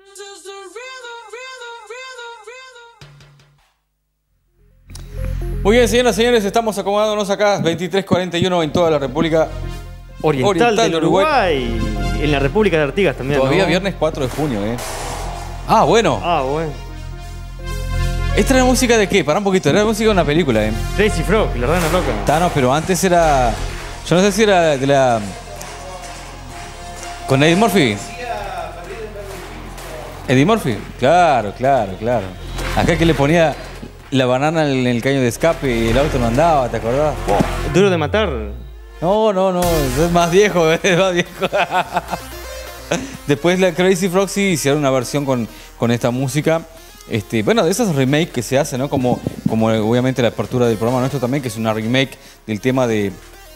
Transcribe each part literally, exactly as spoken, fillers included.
Muy bien, señoras y señores, estamos acomodándonos acá, veintitrés cuarenta y uno en toda la República Oriental, Oriental del Uruguay. Uruguay. En la República de Artigas también. Todavía ¿no? viernes cuatro de junio, ¿eh? Ah, bueno. Ah, bueno. ¿Esta era música de qué? Pará un poquito, era música de una película, ¿eh? Crazy Frog, la rana loca. Está, no, pero antes era... Yo no sé si era de la... ¿Con Eddie Murphy? ¿Eddie Murphy? Claro, claro, claro. Acá que le ponía la banana en el caño de escape y el auto no andaba, ¿te acordás? Wow. Duro de matar. No, no, no, es más viejo, es más viejo. Después la Crazy Frog sí hicieron una versión con, con esta música. Este, bueno, de esas remakes que se hacen, ¿no? Como, como obviamente la apertura del programa nuestro también, que es una remake del tema de,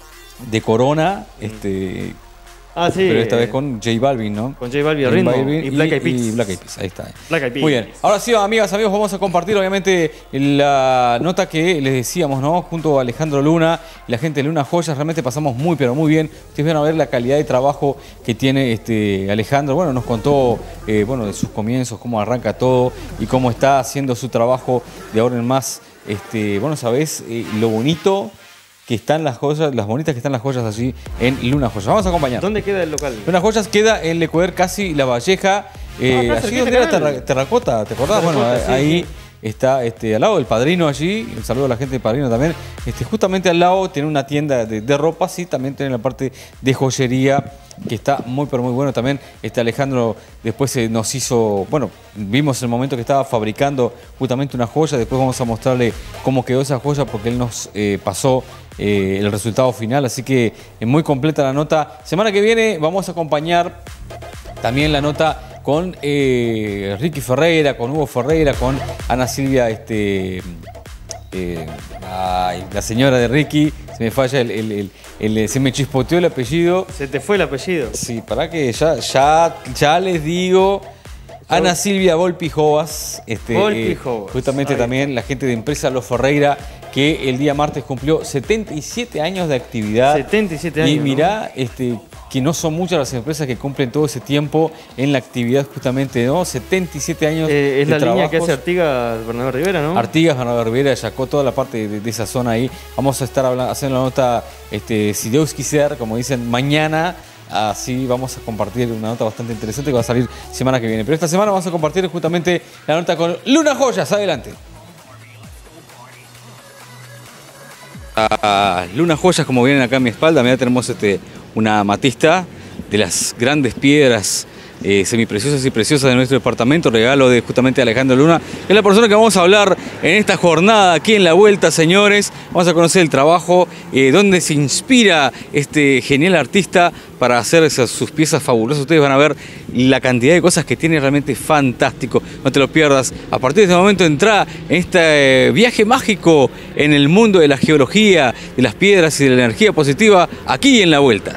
de Corona. Este, ah, sí. Pero esta vez con J Balvin, ¿no? Con J Balvin, Ritmo y Black Eyed Peas. Y Black Eyed Peas, ahí está. Black Eyed Peas. Muy bien. Ahora sí, amigas, amigos, vamos a compartir obviamente la nota que les decíamos, ¿no? Junto a Alejandro Luna y la gente de Luna Joyas. Realmente pasamos muy, pero muy bien. Ustedes van a ver la calidad de trabajo que tiene este Alejandro. Bueno, nos contó eh, bueno, de sus comienzos, cómo arranca todo y cómo está haciendo su trabajo de ahora en más. Este, bueno, sabés eh, lo bonito que están las joyas, las bonitas que están las joyas allí en Luna Joyas. Vamos a acompañar. ¿Dónde queda el local? Luna Joyas queda en Lecueder, casi La Valleja. Eh, ah, allí donde era terra, Terracota, ¿te acordás? Terracota, bueno, sí, ahí sí. Está este, al lado del Padrino allí. Un saludo a la gente del Padrino también. Este, justamente al lado tiene una tienda de, de ropa, sí, también tiene la parte de joyería, que está muy, pero muy bueno también. Este Alejandro después eh, nos hizo, bueno, vimos el momento que estaba fabricando justamente una joya. Después vamos a mostrarle cómo quedó esa joya porque él nos eh, pasó eh, el resultado final. Así que es muy completa la nota. Semana que viene vamos a acompañar también la nota con eh, Ricky Ferreira, con Hugo Ferreira, con Ana Silvia, este, eh, ay, la señora de Ricky. Se me falla el, el, el, el, se me chispoteó el apellido. Se te fue el apellido. Sí, para que ya, ya, ya les digo. Ana Silvia Volpi Jovas, este, Volpi Jovas. Eh, justamente Ay. también la gente de Empresa Los Ferreira, que el día martes cumplió setenta y siete años de actividad. setenta y siete años. Y mirá, ¿no? este, que no son muchas las empresas que cumplen todo ese tiempo en la actividad justamente, ¿no? setenta y siete años eh, es de la trabajos. Línea que hace Artigas Bernabé Rivera, ¿no? Artigas Bernabé Rivera, Yacó, toda la parte de, de esa zona ahí. Vamos a estar hablando, haciendo la nota, este, si Dios quisiera, como dicen, mañana. Así vamos a compartir una nota bastante interesante que va a salir semana que viene. Pero esta semana vamos a compartir justamente la nota con Luna Joyas. Adelante. Ah, Luna Joyas, como vienen acá a mi espalda, mira, tenemos este, una amatista de las grandes piedras eh, semipreciosas y preciosas de nuestro departamento, regalo de justamente Alejandro Luna, que es la persona que vamos a hablar en esta jornada aquí en La Vuelta, señores. Vamos a conocer el trabajo, eh, dónde se inspira este genial artista para hacer esas, sus piezas fabulosas. Ustedes van a ver la cantidad de cosas que tiene, realmente fantástico. No te lo pierdas. A partir de este momento entra en este eh, viaje mágico en el mundo de la geología, de las piedras y de la energía positiva, aquí en La Vuelta.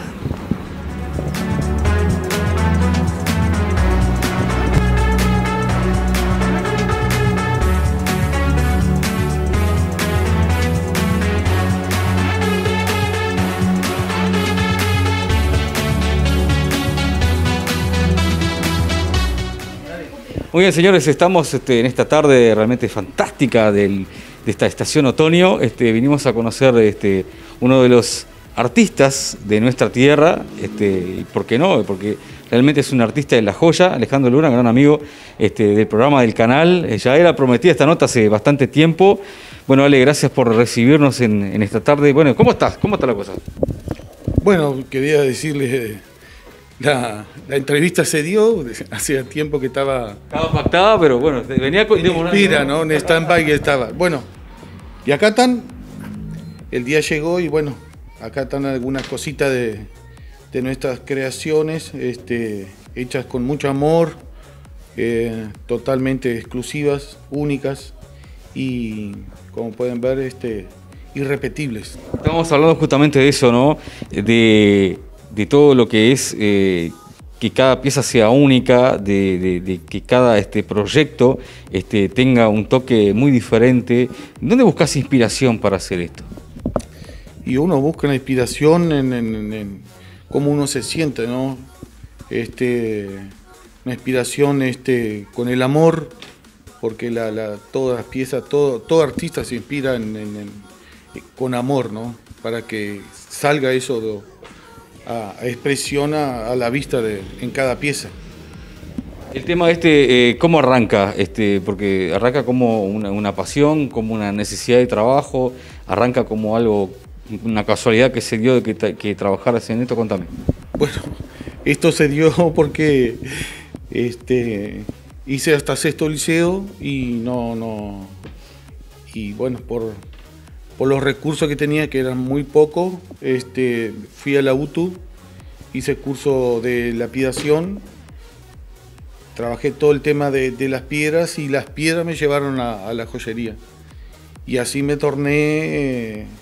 Muy bien, señores, estamos este, en esta tarde realmente fantástica del, de esta estación otoño. Este, vinimos a conocer este, uno de los artistas de nuestra tierra, este, ¿por qué no? Porque realmente es un artista de la joya, Alejandro Luna, gran amigo este, del programa del canal. Ya era prometida esta nota hace bastante tiempo. Bueno, Ale, gracias por recibirnos en, en esta tarde. Bueno, ¿cómo estás? ¿Cómo está la cosa? Bueno, quería decirles... La, la entrevista se dio, hacía tiempo que estaba... Estaba pactada, pero bueno, venía con... Mira, ¿no? En stand-by que estaba. Bueno, y acá están, el día llegó y bueno, acá están algunas cositas de, de nuestras creaciones, este, hechas con mucho amor, eh, totalmente exclusivas, únicas y, como pueden ver, este, irrepetibles. Estamos hablando justamente de eso, ¿no? De... de todo lo que es eh, que cada pieza sea única, de, de, de que cada este, proyecto este, tenga un toque muy diferente. ¿Dónde buscas inspiración para hacer esto? Y uno busca la inspiración en, en, en cómo uno se siente, ¿no? Este, una inspiración este, con el amor, porque la, la, todas las piezas, todo, todo artista se inspira en, en, en, con amor, ¿no? Para que salga eso de, a, a expresión a, a la vista de, en cada pieza. El tema este, eh, ¿cómo arranca? Este, porque arranca como una, una pasión, como una necesidad de trabajo, arranca como algo, una casualidad que se dio de que, que trabajaras en esto. Contame. Bueno, esto se dio porque este, hice hasta sexto liceo y no, no, y bueno, por, por los recursos que tenía, que eran muy pocos, este, fui a la U T U, hice curso de lapidación. Trabajé todo el tema de, de las piedras y las piedras me llevaron a, a la joyería. Y así me torné eh,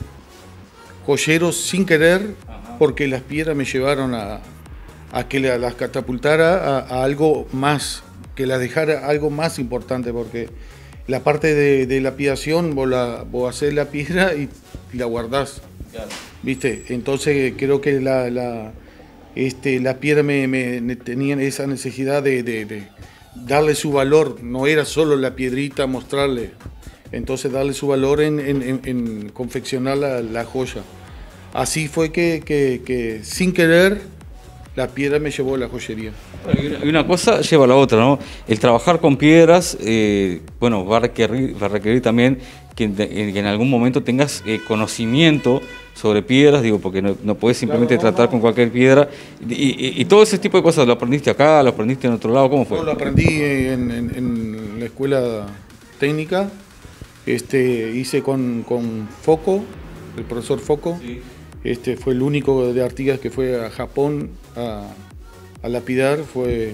joyero sin querer, porque las piedras me llevaron a, a que la, las catapultara a, a algo más, que las dejara algo más importante, porque la parte de, de lapidación, vos, la, vos hacés la piedra y, y la guardás. Claro. ¿Viste? Entonces creo que la... la Este, la piedra me, me tenía esa necesidad de, de, de darle su valor, no era solo la piedrita, mostrarle, entonces darle su valor en, en, en, en confeccionar la, la joya. Así fue que, que, que sin querer la piedra me llevó a la joyería. Y una cosa lleva a la otra, ¿no? El trabajar con piedras, eh, bueno, va a requerir, va a requerir también que en, que en algún momento tengas eh, conocimiento sobre piedras, digo, porque no, no puedes simplemente claro, tratar con cualquier piedra. Y, y, y todo ese tipo de cosas, ¿lo aprendiste acá, lo aprendiste en otro lado? ¿Cómo fue? Yo lo aprendí en, en, en la escuela técnica, este, hice con, con Foco, el profesor Foco. Sí. Este, fue el único de Artigas que fue a Japón a, a lapidar, fue,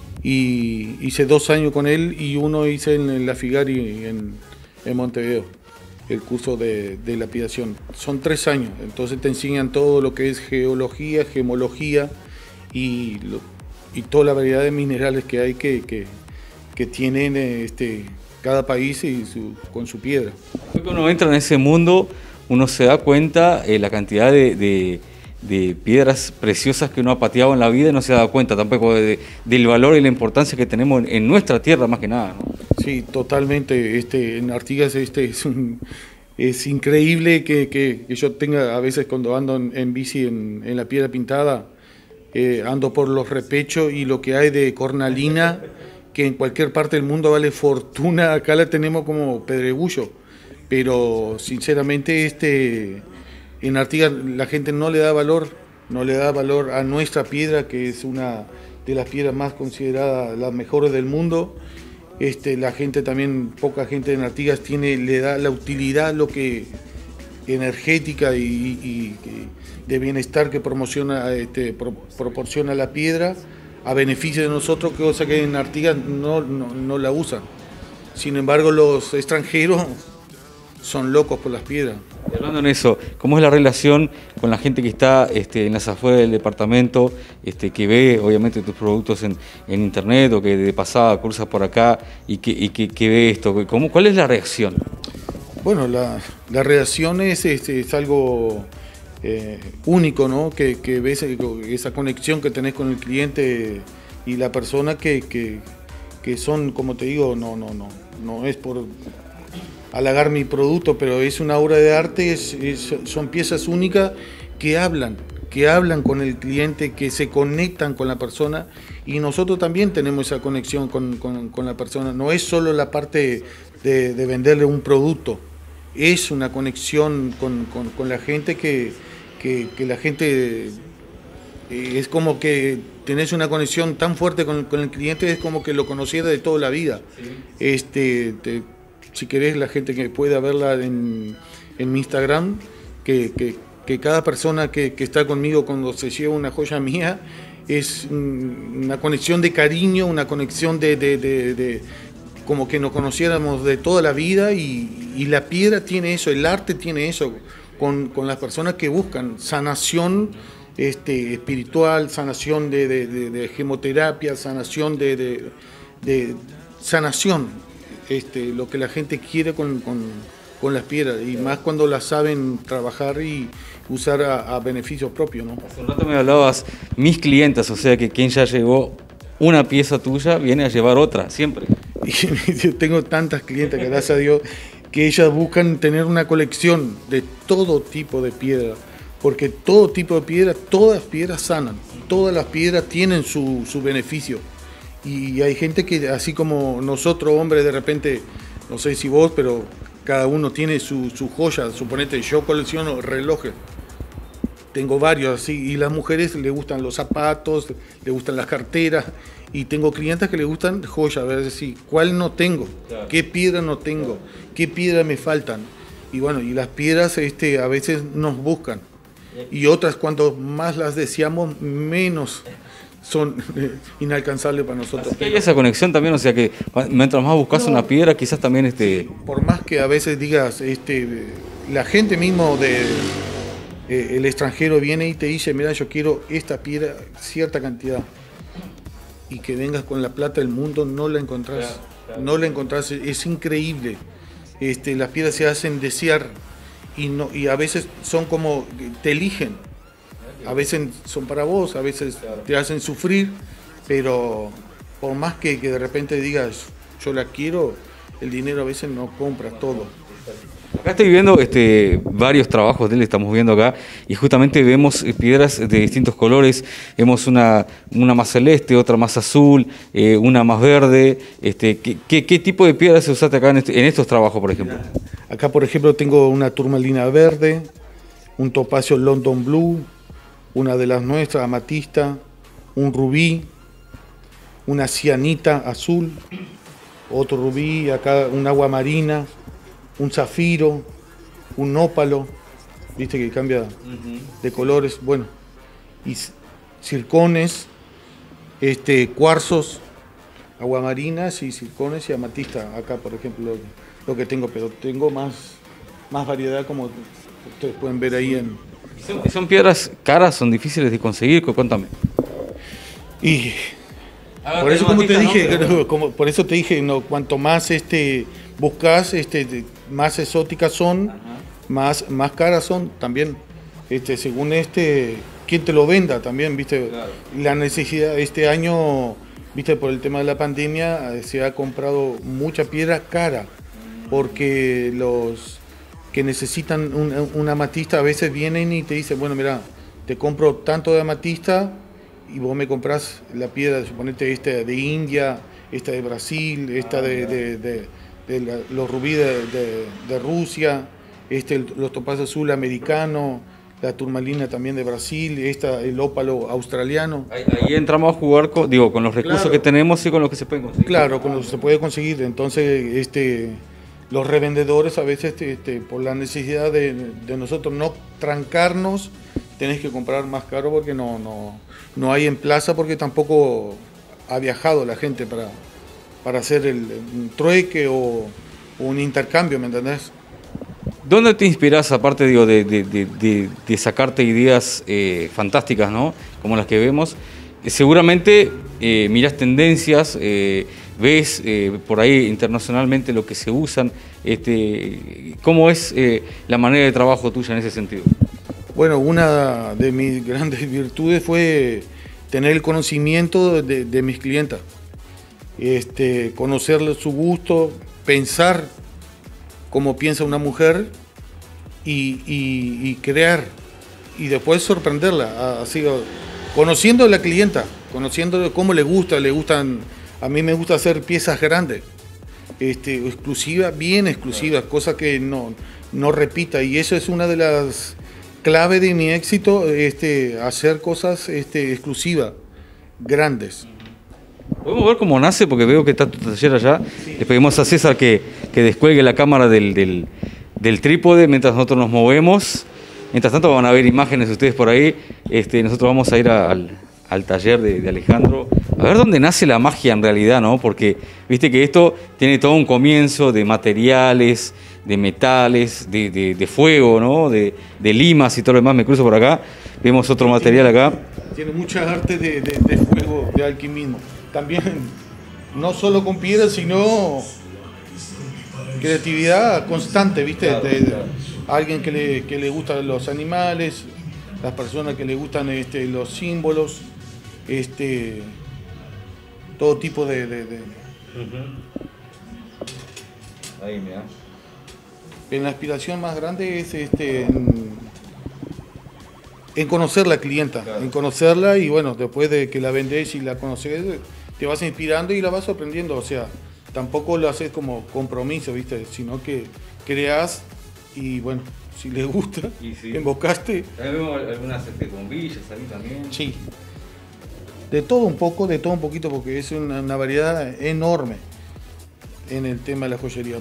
y hice dos años con él y uno hice en la Figari en, en Montevideo, el curso de, de lapidación. Son tres años, entonces te enseñan todo lo que es geología, gemología y, lo, y toda la variedad de minerales que hay que, que, que tienen este, cada país y su, con su piedra. Cuando uno entra en ese mundo, uno se da cuenta eh, la cantidad de, de, de piedras preciosas que uno ha pateado en la vida y no se da cuenta tampoco de, de, del valor y la importancia que tenemos en, en nuestra tierra más que nada, ¿no? Sí, totalmente. Este, en Artigas este, es, un, es increíble que, que, que yo tenga, a veces cuando ando en, en bici en, en la piedra pintada, eh, ando por los repechos y lo que hay de cornalina, que en cualquier parte del mundo vale fortuna, acá la tenemos como pedregullo. Pero sinceramente este, en Artigas la gente no le da valor, no le da valor a nuestra piedra, que es una de las piedras más consideradas las mejores del mundo. Este, la gente también, poca gente en Artigas tiene, le da la utilidad, lo que energética y, y, y de bienestar que promociona, este, pro, proporciona la piedra a beneficio de nosotros, cosa que en Artigas no, no, no la usan. Sin embargo, los extranjeros son locos por las piedras. Y hablando en eso, ¿cómo es la relación con la gente que está este, en las afueras del departamento, este, que ve obviamente tus productos en, en internet o que de pasada cruza por acá y que, y que, que ve esto? ¿Cómo, ¿Cuál es la reacción? Bueno, la, la reacción es, es, es algo eh, único, ¿no? Que, que ves esa conexión que tenés con el cliente y la persona que, que, que son, como te digo, no, no, no, no es por halagar mi producto, pero es una obra de arte, es, es, son piezas únicas que hablan, que hablan con el cliente, que se conectan con la persona, y nosotros también tenemos esa conexión con, con, con la persona. No es solo la parte de, de venderle un producto, es una conexión con, con, con la gente que, que, que la gente eh, es como que tenés una conexión tan fuerte con, con el cliente, es como que lo conociera de toda la vida. Sí. Este, te, si querés, la gente que pueda verla en, en mi Instagram, que, que, que cada persona que, que está conmigo cuando se lleva una joya mía es una conexión de cariño, una conexión de, de, de, de como que nos conociéramos de toda la vida, y, y la piedra tiene eso, el arte tiene eso, con, con las personas que buscan sanación este, espiritual, sanación de, de, de, de gemoterapia, sanación de, de, de sanación. Este, lo que la gente quiere con, con, con las piedras, y más cuando las saben trabajar y usar a, a beneficio propio, ¿no? Hace un rato me hablabas mis clientas, o sea que quien ya llegó una pieza tuya viene a llevar otra, siempre. Y yo tengo tantas clientes, gracias a Dios, que ellas buscan tener una colección de todo tipo de piedra, porque todo tipo de piedra, todas las piedras sanan, todas las piedras tienen su, su beneficio. Y hay gente que, así como nosotros, hombres, de repente, no sé si vos, pero cada uno tiene su, su joya. Suponete, yo colecciono relojes, tengo varios así, y las mujeres les gustan los zapatos, les gustan las carteras, y tengo clientes que les gustan joyas, a ver si cuál no tengo, claro. qué piedra no tengo, claro. qué piedra me faltan. Y bueno, y las piedras este, a veces nos buscan, y otras cuanto más las deseamos, menos son eh, inalcanzables para nosotros. Hay esa conexión también, o sea que mientras más buscas no, una piedra, quizás también este... Por más que a veces digas, este, la gente mismo de eh, el extranjero viene y te dice, mira, yo quiero esta piedra, cierta cantidad, y que vengas con la plata del mundo, no la encontrás, claro, claro. no la encontrás, es increíble. Este, las piedras se hacen desear y, no, y a veces son como, te eligen. A veces son para vos, a veces te hacen sufrir, pero por más que, que de repente digas, yo la quiero, el dinero a veces no compra todo. Acá estoy viendo este, varios trabajos de él, estamos viendo acá, y justamente vemos piedras de distintos colores. Vemos una, una más celeste, otra más azul, eh, una más verde. Este, ¿qué, qué, ¿Qué tipo de piedras se usaste acá en, este, en estos trabajos, por ejemplo? Acá, por ejemplo, tengo una turmalina verde, un topacio London Blue, una de las nuestras, amatista, un rubí, una cianita azul, otro rubí, acá un agua marina, un zafiro, un ópalo, viste que cambia de colores, bueno, y circones, este, cuarzos, aguamarinas y circones y amatista, acá por ejemplo lo, lo que tengo, pero tengo más, más variedad como ustedes pueden ver ahí en... ¿Son, son piedras caras, son difíciles de conseguir? Cuéntame. Y ah, por eso como te dije, ¿no? como, por eso te dije, no, cuanto más este buscas, este, más exóticas son, más, más caras son también, este, según este, quién te lo venda también, viste, claro. La necesidad este año, viste, por el tema de la pandemia, se ha comprado mucha piedra cara, porque los que necesitan un, una amatista a veces vienen y te dicen, bueno, mira, te compro tanto de amatista y vos me comprás la piedra, suponete esta de India, esta de Brasil, esta de, de, de, de la, los rubíes de, de, de Rusia, este, los topacios azul americano, la turmalina también de Brasil, esta, el ópalo australiano. Ahí, ahí entramos a jugar con, digo, con los recursos claro. que tenemos y con los que se pueden conseguir. Claro, con los que se puede conseguir. Entonces, este... los revendedores a veces este, por la necesidad de, de nosotros no trancarnos, tenés que comprar más caro porque no, no, no hay en plaza, porque tampoco ha viajado la gente para, para hacer el, un trueque o, o un intercambio, ¿me entendés? ¿Dónde te inspirás, aparte digo, de, de, de, de sacarte ideas eh, fantásticas, ¿no? Como las que vemos? Eh, seguramente eh, mirás tendencias, eh, ves eh, por ahí internacionalmente lo que se usan. Este, ¿Cómo es eh, la manera de trabajo tuya en ese sentido? Bueno, una de mis grandes virtudes fue tener el conocimiento de, de mis clientas, este, conocerle su gusto, pensar como piensa una mujer y, y, y crear, y después sorprenderla, así, conociendo a la clienta, conociendo cómo le gusta, le gustan, a mí me gusta hacer piezas grandes, este, exclusivas, bien exclusivas, cosas que no, no repita, y eso es una de las claves de mi éxito, este, hacer cosas este, exclusivas, grandes. Podemos ver cómo nace, porque veo que está tu taller allá. Sí. Le pedimos a César que, que descuelgue la cámara del, del, del trípode mientras nosotros nos movemos. Mientras tanto van a ver imágenes ustedes por ahí. Este, nosotros vamos a ir a, al, al taller de, de Alejandro, a ver dónde nace la magia en realidad, ¿no? Porque viste que esto tiene todo un comienzo de materiales, de metales, de, de, de fuego, ¿no? De, de limas y todo lo demás. Me cruzo por acá, vemos otro material acá. Tiene muchas artes de, de, de fuego, de alquimismo. También, no solo con piedras, sino creatividad constante, ¿viste? Claro, de, de, claro. Alguien que le, que le gustan los animales, las personas que le gustan este, los símbolos, este, todo tipo de... de, de... Uh-huh. Ahí, mira. En la aspiración más grande es este, en, en conocer la clienta, claro. En conocerla y bueno, después de que la vendés y la conoces, te vas inspirando y la vas sorprendiendo, o sea, tampoco lo haces como compromiso, ¿viste? Sino que creas y bueno, si les gusta, sí. Embocaste. También vemos algunas este, bombillas ahí también. Sí. De todo un poco, de todo un poquito, porque es una, una variedad enorme en el tema de la joyería.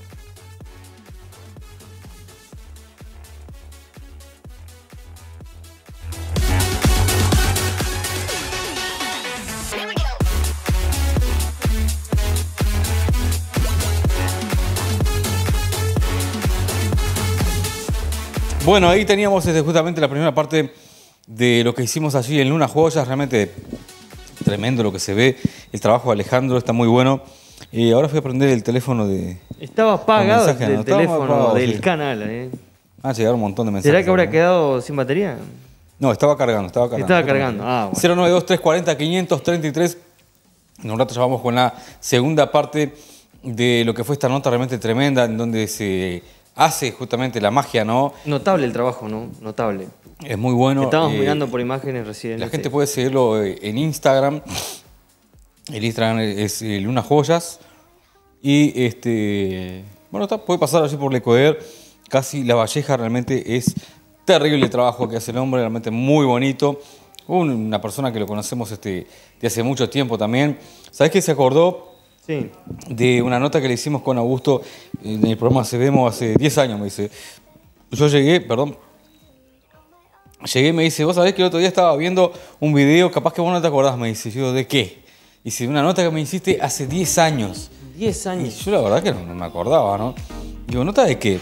Bueno, ahí teníamos este, justamente la primera parte de lo que hicimos allí en Luna Joyas. Realmente tremendo lo que se ve. El trabajo de Alejandro está muy bueno. Y ahora fui a prender el teléfono de... Estaba apagado mensaje, el ¿no? teléfono apagado, del sí. canal. Eh. Ah, llegaron un montón de mensajes. ¿Será que habrá ¿no? quedado sin batería? No, estaba cargando, estaba cargando. Estaba cargando, ah, bueno. cero nueve dos, tres cuatro cero, quinientos treinta y tres. En un rato ya vamos con la segunda parte de lo que fue esta nota realmente tremenda, en donde se hace justamente la magia, ¿no? Notable el trabajo, ¿no? Notable. Es muy bueno. Estamos eh, mirando por imágenes recién. La este. gente puede seguirlo en Instagram. El Instagram es eh, Luna Joyas. Y este, bueno, está, puede pasar así por Lecoder. Casi La Valleja, realmente es terrible el trabajo que hace el hombre, realmente muy bonito. Una persona que lo conocemos este, de hace mucho tiempo también. ¿Sabés qué se acordó? Sí. De una nota que le hicimos con Augusto en el programa Se Vemos hace diez años, me dice. Yo llegué, perdón, llegué y me dice, vos sabés que el otro día estaba viendo un video, capaz que vos no te acordás, me dice. Yo, ¿de qué? Dice, una nota que me hiciste hace diez años. diez años. Y yo la verdad que no, no me acordaba, ¿no? Digo, ¿nota de qué?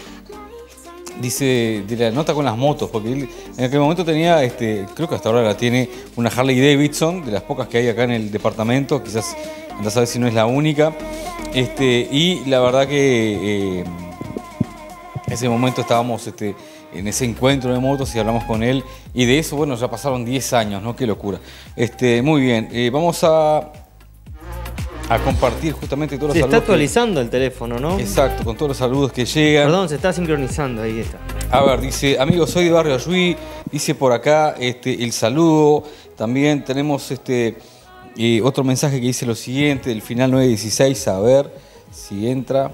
Dice, de la nota con las motos, porque él en aquel momento tenía, este, creo que hasta ahora la tiene, una Harley Davidson, de las pocas que hay acá en el departamento, quizás no sabes si no es la única. Este, y la verdad que eh, en ese momento estábamos este, en ese encuentro de motos y hablamos con él. Y de eso, bueno, ya pasaron diez años, ¿no? Qué locura. Este, muy bien, eh, vamos a... a compartir justamente todos los se saludos. Se está actualizando que... el teléfono, ¿no? Exacto, con todos los saludos que llegan. Perdón, se está sincronizando, ahí está. A ver, dice, amigos, soy de Barrio Ayuí, dice por acá este, el saludo. También tenemos este eh, otro mensaje que dice lo siguiente, el final nueve dieciséis, a ver si entra.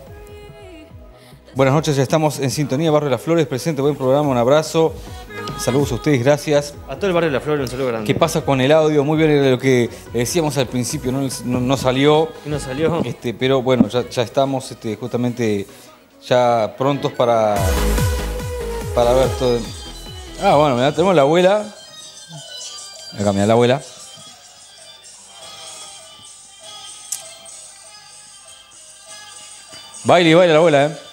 Buenas noches, ya estamos en sintonía, Barrio Las Flores, presente, buen programa, un abrazo. Saludos a ustedes, gracias. A todo el Barrio de Las Flores, un saludo grande. ¿Qué pasa con el audio? Muy bien, era lo que decíamos al principio, no, no, no salió. No salió. Este, pero bueno, ya, ya estamos este, justamente ya prontos para, para ver todo. Ah, bueno, mirá, tenemos la abuela. Acá, mirá la abuela. Baile y baila la abuela, ¿eh?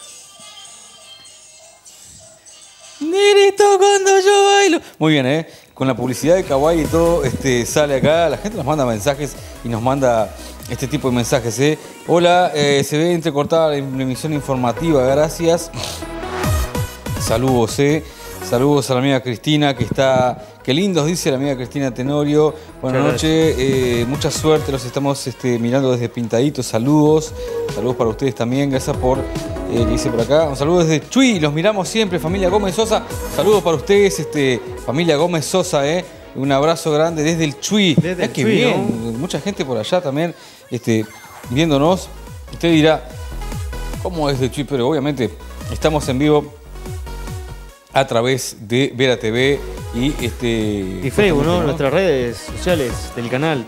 Nerito cuando yo bailo. Muy bien, ¿eh? Con la publicidad de Kawaii y todo, este, sale acá. La gente nos manda mensajes y nos manda este tipo de mensajes, ¿eh? Hola, eh, se ve entrecortada la emisión informativa, gracias. Saludos, ¿eh? Saludos a la amiga Cristina, que está... Qué lindos, dice la amiga Cristina Tenorio. Buenas noches, eh, mucha suerte, los estamos este, mirando desde Pintadito. Saludos, saludos para ustedes también, gracias por... Eh, dice por acá, un saludo desde Chuy, los miramos siempre, familia Gómez Sosa. Saludos para ustedes, este, familia Gómez Sosa, eh. Un abrazo grande desde el Chuy. Desde el qué Chuy, bien, ¿no? Mucha gente por allá también este, viéndonos. Usted dirá, ¿cómo es de Chuy? Pero obviamente estamos en vivo a través de Vera T V y este. Y Facebook, ¿no? ¿no? Nuestras redes sociales del canal.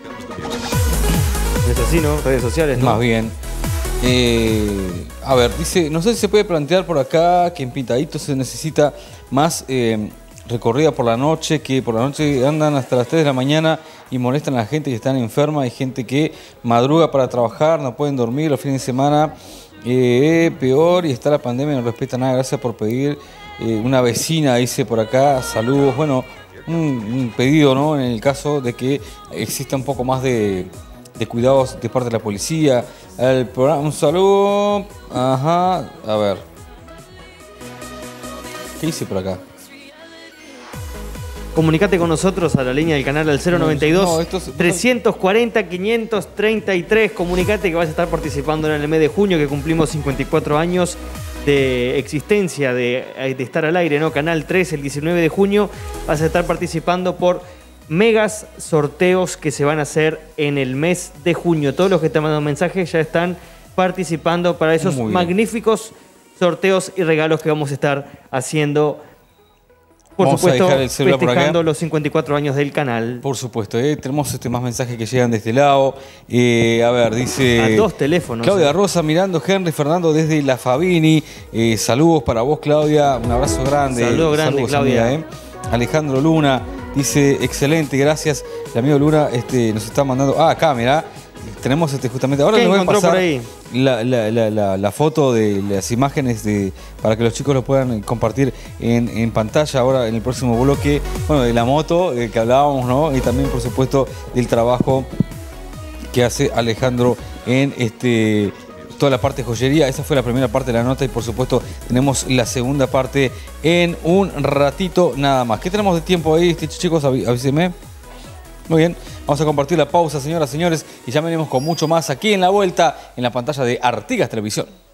Es así, ¿no? Redes sociales, ¿no? Más bien. Eh, a ver, dice, no sé si se puede plantear por acá que en Pintadito se necesita más eh, recorrida por la noche, que por la noche andan hasta las tres de la mañana y molestan a la gente que está enferma. Hay gente que madruga para trabajar, no pueden dormir los fines de semana. Eh, peor, y está la pandemia, no respeta nada. Gracias por pedir. Eh, una vecina dice por acá, saludos. Bueno, un, un pedido, ¿no? En el caso de que exista un poco más de... de cuidados de parte de la policía. El programa, un saludo. Ajá, a ver. ¿Qué hice por acá? Comunicate con nosotros a la línea del canal al cero noventa y dos, No, estos- trescientos cuarenta, quinientos treinta y tres. Comunicate que vas a estar participando en el mes de junio, que cumplimos cincuenta y cuatro años de existencia, de, de estar al aire, ¿no? Canal tres, el diecinueve de junio, vas a estar participando por megas sorteos que se van a hacer en el mes de junio. Todos los que te mandan mensajes ya están participando para esos Muy bien. magníficos sorteos y regalos que vamos a estar haciendo. Por Vamos a supuesto, dejar el celular por acá. festejando los cincuenta y cuatro años del canal. Por supuesto, eh, tenemos este, más mensajes que llegan de este lado. Eh, a ver, dice... A dos teléfonos. Claudia eh. Rosa mirando, Henry Fernando desde La Fabini. Eh, saludos para vos, Claudia. Un abrazo grande. Saludo grande, Saludos, Claudia. amiga, eh. Alejandro Luna dice, excelente, gracias. El amigo Luna este, nos está mandando... Ah, acá, mirá. Tenemos este, justamente... Ahora ¿Qué les voy a encontró pasar por ahí? La, la, la, la, la foto de las imágenes de, para que los chicos lo puedan compartir en, en pantalla ahora en el próximo bloque. Bueno, de la moto eh, que hablábamos, ¿no? Y también, por supuesto, del trabajo que hace Alejandro en este toda la parte de joyería. Esa fue la primera parte de la nota y, por supuesto, tenemos la segunda parte en un ratito nada más. ¿Qué tenemos de tiempo ahí, este, chicos? Aví- Avísenme. Muy bien, vamos a compartir la pausa, señoras y señores, y ya venimos con mucho más aquí en la vuelta, en la pantalla de Artigas Televisión.